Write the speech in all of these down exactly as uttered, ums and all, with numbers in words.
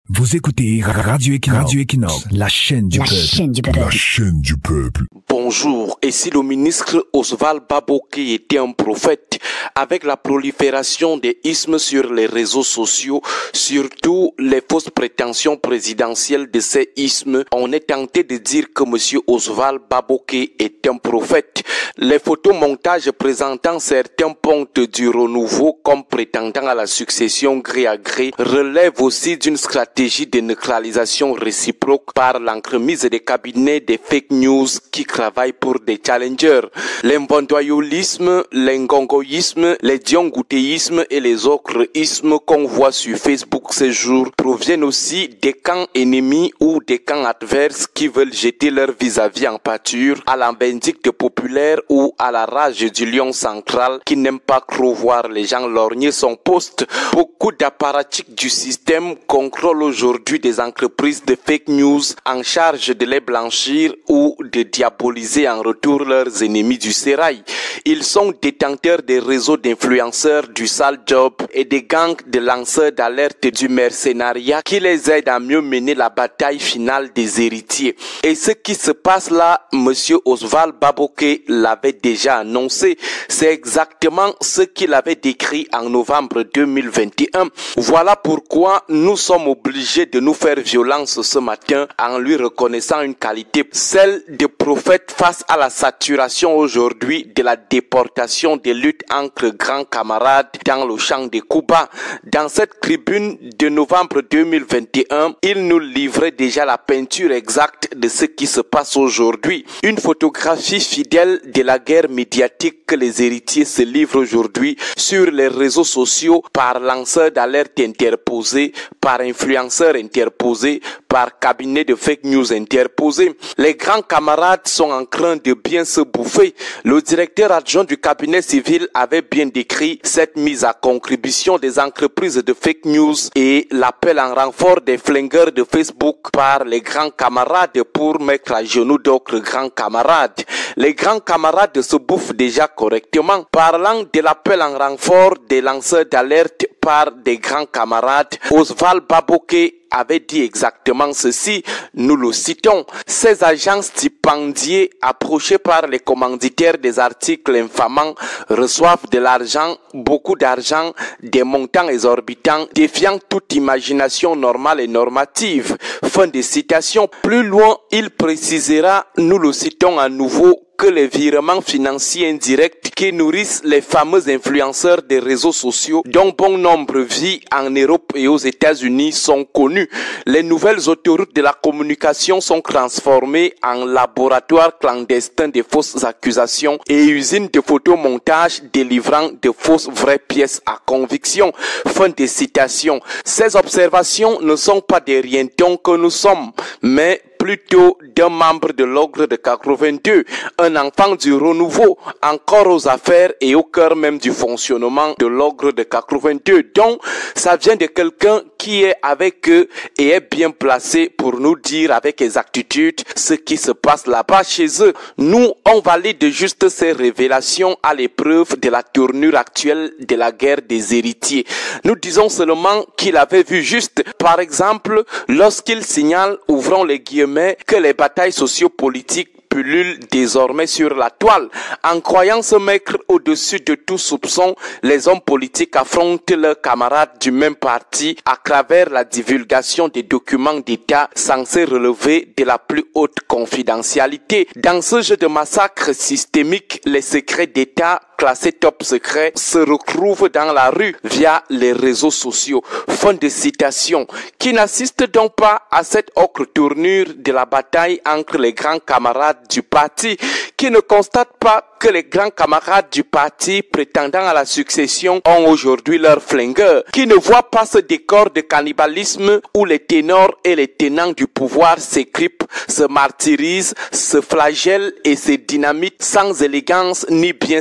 Vous écoutez Radio Equinox, Radio Equinox, la chaîne du la peuple. Chaîne du peuple. La chaîne du peuple. Bonjour, et si le ministre Oswald Baboké était un prophète, avec la prolifération des ismes sur les réseaux sociaux, surtout les fausses prétentions présidentielles de ces ismes, on est tenté de dire que M. Oswald Baboké est un prophète. Les photomontages présentant certains pontes du renouveau comme prétendant à la succession gré à gré relèvent aussi d'une stratégie de neutralisation réciproque par l'entremise des cabinets des fake news qui travaillent pour des challengers. L'inventoyolisme, l'ingongoïsme, les diongoutéismes et les autres ismes qu'on voit sur Facebook ces jours proviennent aussi des camps ennemis ou des camps adverses qui veulent jeter leur vis-à-vis en pâture à la vindicte populaire ou à la rage du lion central qui n'aime pas trop voir les gens lorgner son poste. Beaucoup d'apparatchiks du système contrôlent aujourd'hui des entreprises de fake news en charge de les blanchir ou de diaboliser en retour leurs ennemis du sérail. Ils sont détenteurs des réseaux d'influenceurs du sale job et des gangs de lanceurs d'alerte du mercenariat qui les aident à mieux mener la bataille finale des héritiers. Et ce qui se passe là, M. Oswald Baboké l'avait déjà annoncé. C'est exactement ce qu'il avait décrit en novembre deux mille vingt et un. Voilà pourquoi nous sommes obligés de nous faire violence ce matin en lui reconnaissant une qualité, celle de prophète face à la saturation aujourd'hui de la déportation des luttes entre grands camarades dans le champ de Cuba. Dans cette tribune de novembre deux mille vingt et un, il nous livrait déjà la peinture exacte de ce qui se passe aujourd'hui. Une photographie fidèle de la guerre médiatique que les héritiers se livrent aujourd'hui sur les réseaux sociaux par lanceurs d'alerte interposés, par influenceurs interposés, par cabinets de fake news interposés. Les grands camarades sont en train de bien se bouffer. Le directeur adjoint du cabinet civil avait bien décrit cette mise à contribution des entreprises de fake news et l'appel en renfort des flingueurs de Facebook par les grands camarades pour mettre à genoux d'autres grands camarades. Les grands camarades se bouffent déjà correctement. Parlant de l'appel en renfort des lanceurs d'alerte par des grands camarades, Oswald Baboké avait dit exactement ceci, nous le citons. Ces agents stipendiés approchés par les commanditaires des articles infamants reçoivent de l'argent, beaucoup d'argent, des montants exorbitants, défiant toute imagination normale et normative. Fin de citation. Plus loin, il précisera, nous le citons à nouveau, que les virements financiers indirects qui nourrissent les fameux influenceurs des réseaux sociaux, dont bon nombre vit en Europe et aux États-Unis, sont connus. Les nouvelles autoroutes de la communication sont transformées en laboratoires clandestins de fausses accusations et usines de photomontage délivrant de fausses vraies pièces à conviction. Fin de citation. Ces observations ne sont pas des rientons que nous sommes, mais plutôt d'un membre de l'ogre de quatre-vingt-deux, un enfant du renouveau, encore aux affaires et au cœur même du fonctionnement de l'ogre de quatre-vingt-deux. Donc, ça vient de quelqu'un qui est avec eux et est bien placé pour nous dire avec exactitude ce qui se passe là-bas chez eux. Nous, on valide juste ces révélations à l'épreuve de la tournure actuelle de la guerre des héritiers. Nous disons seulement qu'il avait vu juste, par exemple, lorsqu'il signale, ouvrons les guillemets, que les batailles sociopolitiques pullulent désormais sur la toile. En croyant se mettre au-dessus de tout soupçon, les hommes politiques affrontent leurs camarades du même parti à travers la divulgation des documents d'État censés relever de la plus haute confidentialité. Dans ce jeu de massacre systémique, les secrets d'État classés top secret se retrouvent dans la rue via les réseaux sociaux. Fin de citation. Qui n'assiste donc pas à cette autre tournure de la bataille entre les grands camarades du parti, qui ne constate pas que les grands camarades du parti prétendant à la succession ont aujourd'hui leur flingueur, qui ne voient pas ce décor de cannibalisme où les ténors et les tenants du pouvoir s'écripent, se martyrisent, se flagellent et se dynamitent sans élégance ni bienséance.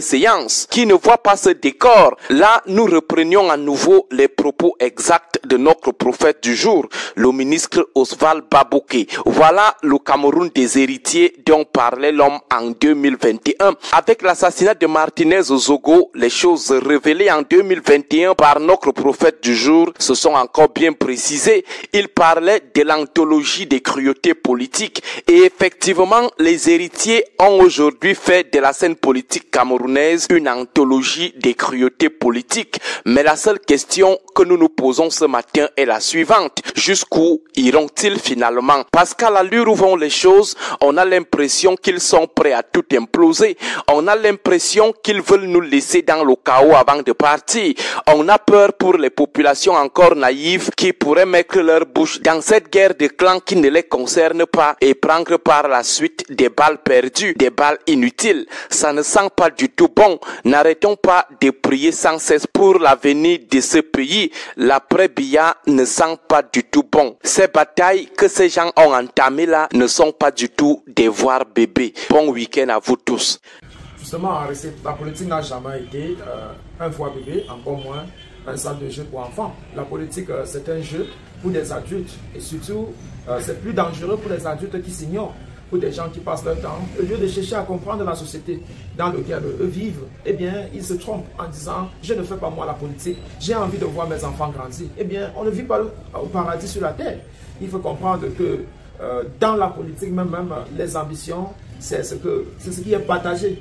silence, qui ne voient pas ce décor. Là, nous reprenions à nouveau les propos exacts de notre prophète du jour, le ministre Oswald Baboké. Voilà le Cameroun des héritiers dont parlait l'homme en deux mille vingt et un. Avec l'assassinat de Martinez Zogo, les choses révélées en deux mille vingt et un par notre prophète du jour se sont encore bien précisées. Il parlait de l'anthologie des cruautés politiques et effectivement, les héritiers ont aujourd'hui fait de la scène politique camerounaise une anthologie des cruautés politiques. Mais la seule question que nous nous posons ce matin est la suivante. Jusqu'où iront-ils finalement? Parce qu'à l'allure où vont les choses, on a l'impression qu'ils sont prêts à tout imploser. On a l'impression qu'ils veulent nous laisser dans le chaos avant de partir. On a peur pour les populations encore naïves qui pourraient mettre leur bouche dans cette guerre de clans qui ne les concerne pas et prendre par la suite des balles perdues, des balles inutiles. Ça ne sent pas du tout bon. N'arrêtons pas de prier sans cesse pour l'avenir de ce pays. L'après-Biya ne sent pas du tout bon. Ces batailles que ces gens ont entamées là ne sont pas du tout des voix bébés. Bon week-end à vous tous. Justement, la politique n'a jamais été euh, un voix bébé, encore moins un centre de jeu pour enfants. La politique, euh, c'est un jeu pour des adultes. Et surtout, euh, c'est plus dangereux pour les adultes qui s'ignorent, pour des gens qui passent leur temps. Au lieu de chercher à comprendre la société dans laquelle eux vivent, eh bien, ils se trompent en disant « je ne fais pas moi la politique, j'ai envie de voir mes enfants grandir ». Eh bien, on ne vit pas au paradis sur la terre. Il faut comprendre que euh, dans la politique, même, même les ambitions, c'est ce, que, c'est ce qui est partagé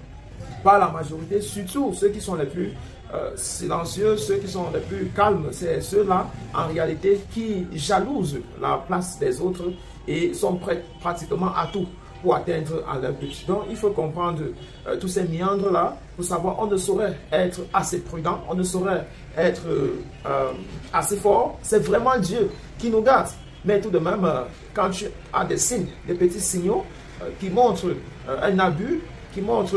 par la majorité, surtout ceux qui sont les plus euh, silencieux, ceux qui sont les plus calmes, c'est ceux-là, en réalité, qui jalousent la place des autres et sont prêts pratiquement à tout pour atteindre à leur but. Donc, il faut comprendre euh, tous ces méandres-là pour savoir on ne saurait être assez prudent, on ne saurait être euh, euh, assez fort. C'est vraiment Dieu qui nous garde. Mais tout de même, euh, quand tu as des signes, des petits signaux euh, qui montrent euh, un abus, qui montrent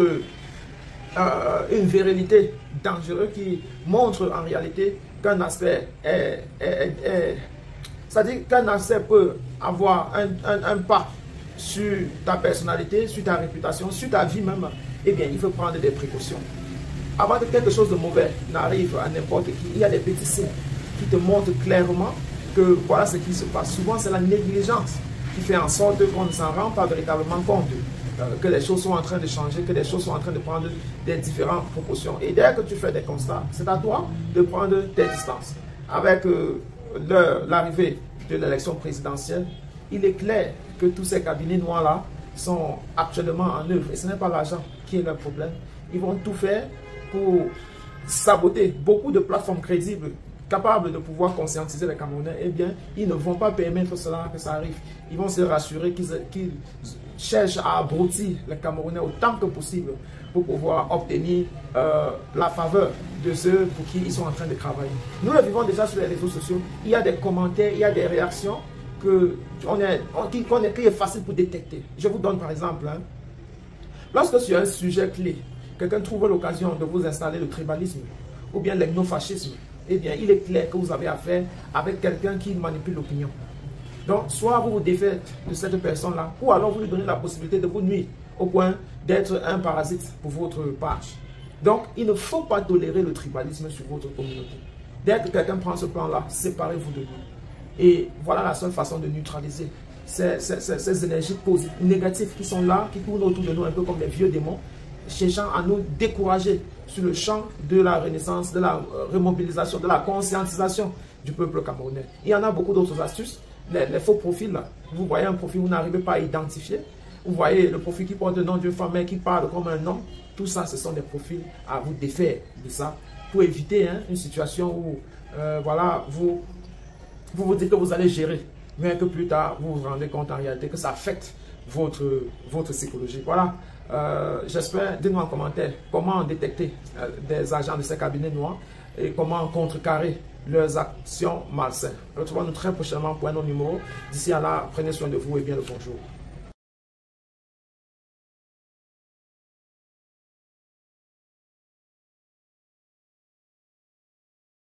Euh, une virilité dangereuse, qui montre en réalité qu'un aspect est, est, est, est c'est-à-dire qu'un aspect peut avoir un, un, un pas sur ta personnalité, sur ta réputation, sur ta vie même, eh bien il faut prendre des précautions. Avant que quelque chose de mauvais n'arrive à n'importe qui, il y a des petits signes qui te montrent clairement que voilà ce qui se passe. Souvent c'est la négligence qui fait en sorte qu'on ne s'en rend pas véritablement compte. Que les choses sont en train de changer, que les choses sont en train de prendre des différentes proportions. Et dès que tu fais des constats, c'est à toi de prendre tes distances. Avec euh, l'arrivée de l'élection présidentielle, il est clair que tous ces cabinets noirs-là sont actuellement en œuvre. Et ce n'est pas l'argent qui est leur problème. Ils vont tout faire pour saboter beaucoup de plateformes crédibles capables de pouvoir conscientiser les Camerounais. Eh bien, ils ne vont pas permettre cela, que ça arrive. Ils vont se rassurer qu'ils qu'ils cherchent à abrutir les Camerounais autant que possible pour pouvoir obtenir euh, la faveur de ceux pour qui ils sont en train de travailler. Nous le vivons déjà sur les réseaux sociaux. Il y a des commentaires, il y a des réactions que on est, on, qui, qu'on est, qui est facile pour détecter. Je vous donne par exemple, hein, lorsque sur un sujet clé, quelqu'un trouve l'occasion de vous installer le tribalisme ou bien l'ethnofascisme, eh bien, il est clair que vous avez affaire avec quelqu'un qui manipule l'opinion. Donc, soit vous vous défaites de cette personne-là, ou alors vous lui donnez la possibilité de vous nuire au point d'être un parasite pour votre page. Donc, il ne faut pas tolérer le tribalisme sur votre communauté. Dès que quelqu'un prend ce plan-là, séparez-vous de lui. Et voilà la seule façon de neutraliser ces, ces, ces, ces énergies négatives qui sont là, qui tournent autour de nous un peu comme des vieux démons, cherchant à nous décourager sur le champ de la renaissance, de la remobilisation, de la conscientisation du peuple camerounais. Il y en a beaucoup d'autres astuces. Les, les faux profils, là. Vous voyez un profil, vous n'arrivez pas à identifier. Vous voyez le profil qui porte le nom d'une femme mais qui parle comme un homme. Tout ça, ce sont des profils à vous défaire de ça pour éviter hein, une situation où euh, voilà, vous, vous vous dites que vous allez gérer, mais que plus tard, vous vous rendez compte en réalité que ça affecte votre, votre psychologie. Voilà. Euh, J'espère, dites-nous en commentaire comment détecter euh, des agents de ces cabinets noirs et comment contrecarrer leurs actions malsaines. Retrouvons-nous très prochainement pour un autre numéro. D'ici à là, prenez soin de vous et bien le bonjour.